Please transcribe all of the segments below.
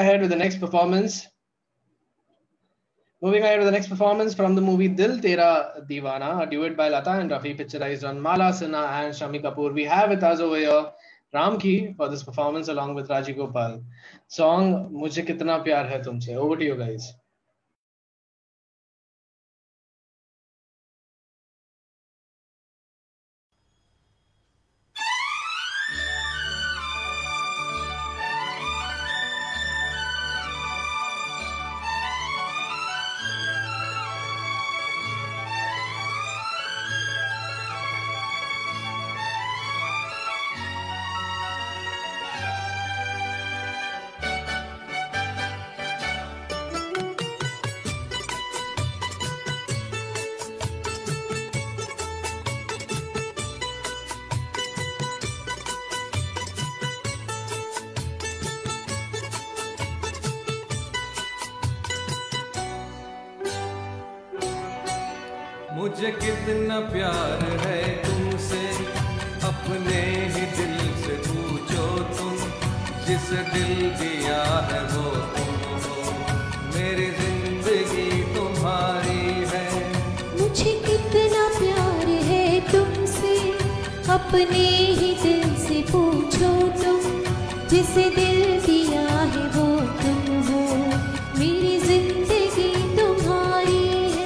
ahead with the next performance. Moving ahead with the next performance from the movie Dil Tera Deewana, a duet by Lata and Rafi, picturized on Mala Sinha and Shami Kapoor. We have with us over here Ramki for this performance along with Raji Gopal. Song Mujhe Kitna Pyar Hai Tumse. Over to you guys. मुझे कितना प्यार है तुमसे, अपने ही दिल से पूछो तुम, जिस दिल दिया है वो तुम हो, मेरी जिंदगी तुम्हारी है। मुझे कितना प्यार है तुमसे, अपने ही दिल से पूछो तुम, जिस दिल दिया है वो तुम हो, मेरी जिंदगी तुम्हारी है।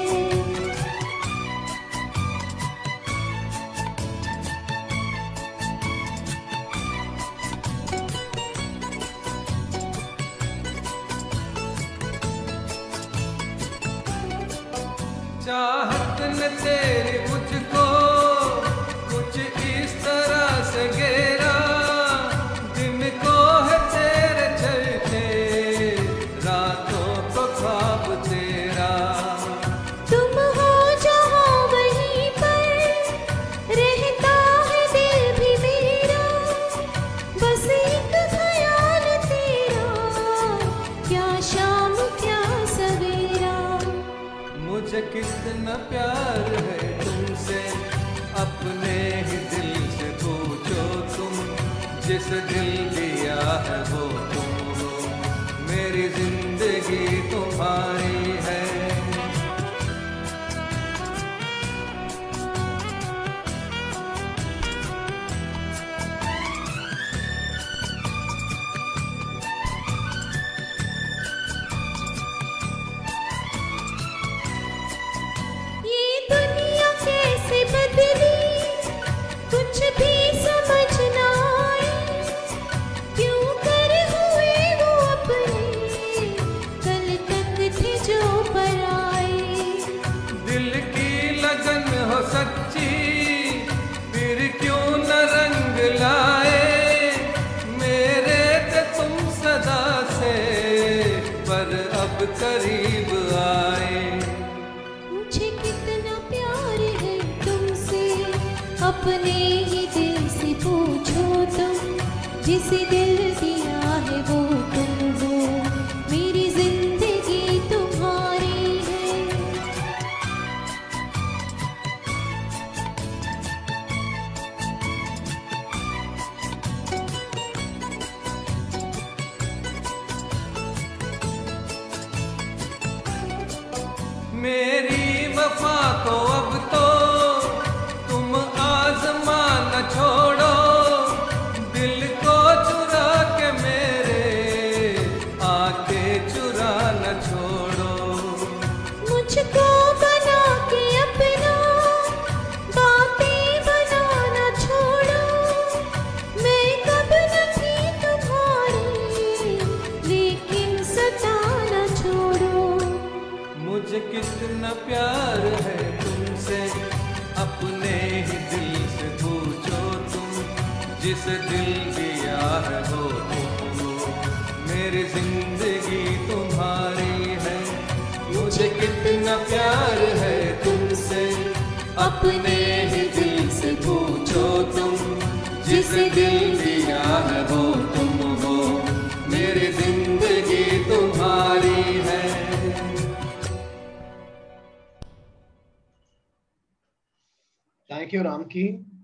चाहत न तेरी मुझको कुछ इस तरह से घेरा, दिन को है तेरे चलते, रातों को ख्वाब तेरा। तुम हो जहाँ वहीं पर, रहता है दिल भी मेरा, बस एक ख्याल तेरा, क्या शाम क्या सवेरा। मुझे कितना प्यार है तुमसे, अपने ही दिल से पूछो तुम, जिस दिल दिया है वो तुम हो, मेरी जिंदगी तुम्हारी है। ये दुनिया कैसे बदली, कुछ भी समझ ना आए, क्यों कर हुए वो अपने, कल तक थे जो पराए। दिल की लगन हो सच्ची, फिर क्यों न रंग लाए, मेरे थे तुम सदा से, पर अब करीब आए। मुझे कितना प्यार है तुमसे, अपने ही दिल से पूछो तुम, जिस दिल दिया है वो तुम हो, मेरी जिंदगी तुम्हारी है। मेरी वफा को अब तो तुम आजमा न छोड़ो, दिल को चुरा के मेरे, आके चुरा न छोड़ो। मुझको बना के अपना, बातें बनाना छोड़ो, मैं कब न थी तुम्हारी, लेकिन सताना छोड़ो। मुझे कितना प्यार है तुमसे, अपने ही दिल से पूछो तुम, जिस दिल दिया है वो तुम हो, मेरी जिंदगी तुम्हारी है। मुझे कितना प्यार है तुमसे, अपने ही दिल से पूछो तुम, जिस दिल दिया है वो तुम हो, मेरी जिंदगी तुम्हारी है। Thank you, Ramki.